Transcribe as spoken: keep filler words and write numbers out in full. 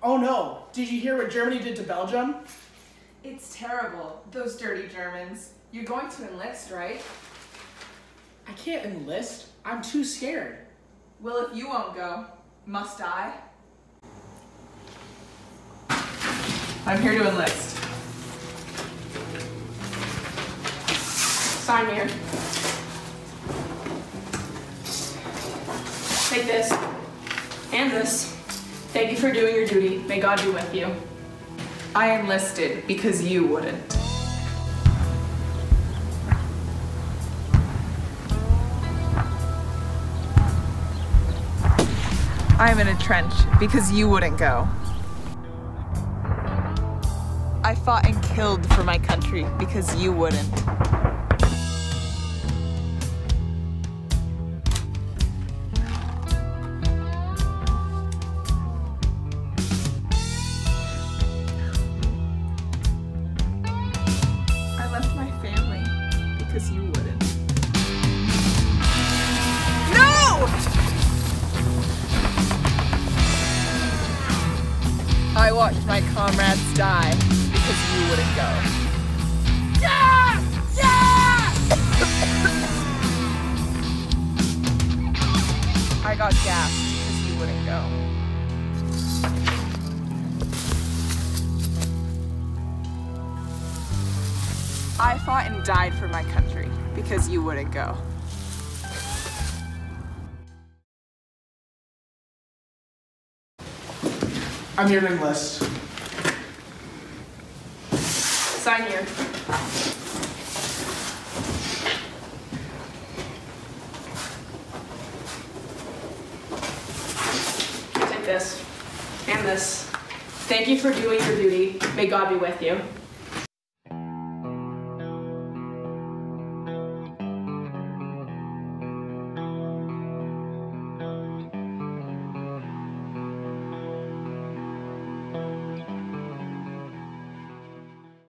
Oh no, did you hear what Germany did to Belgium? It's terrible, those dirty Germans. You're going to enlist, right? I can't enlist. I'm too scared. Well, if you won't go, must I? I'm here to enlist. Sign here. Take this. And this. Thank you for doing your duty. May God be with you. I enlisted because you wouldn't. I'm in a trench because you wouldn't go. I fought and killed for my country because you wouldn't. I left my family because you wouldn't. No! I watched my comrades die because you wouldn't go. Yeah! Yeah! I got gassed because you wouldn't go. I fought and died for my country because you wouldn't go. I'm here to enlist. Sign here. Take this. And this. Thank you for doing your duty. May God be with you.